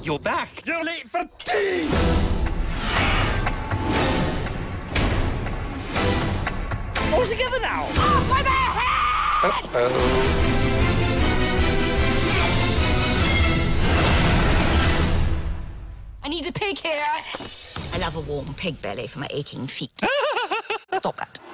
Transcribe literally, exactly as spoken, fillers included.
you're back. You're late for tea! All together now! Off with their head! Uh-oh. I need a pig here. I love a warm pig belly for my aching feet. Stop that.